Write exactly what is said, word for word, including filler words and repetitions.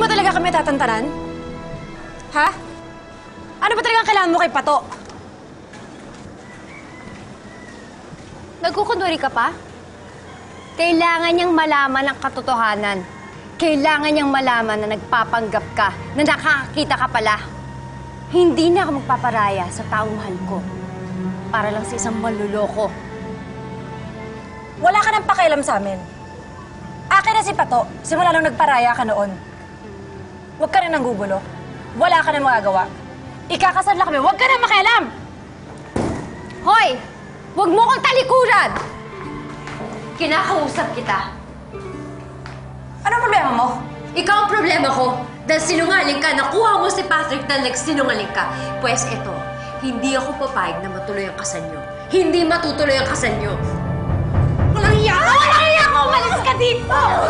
mo talaga kami tatantanan? Ha? Ano ba talagang kailangan mo kay Pato? Nagkukunwari ka pa? Kailangan niyang malaman ang katotohanan. Kailangan niyang malaman na nagpapanggap ka, na nakakakita ka pala. Hindi na ako magpaparaya sa taong mahal ko para lang sa isang manluloko. Wala ka nang pakialam sa amin. Akin na si Pato, simula nung nagparaya ka noon. Huwag ka na nanggugulo. Wala ka nang magagawa. Ikakasal na kami, huwag ka nang makialam! Hoy! Huwag mo kong talikuran! Kinakausap kita. Anong problema mo? Ikaw ang problema ko. Dahil sinungaling ka, nakuha mo si Patrick na nagsinungaling ka. Pwes eto, hindi ako papayag na matuloy ang kasal niyo. Hindi matutuloy ang kasal niyo. Walang iya! Walang iya ko! Umalis ka dito!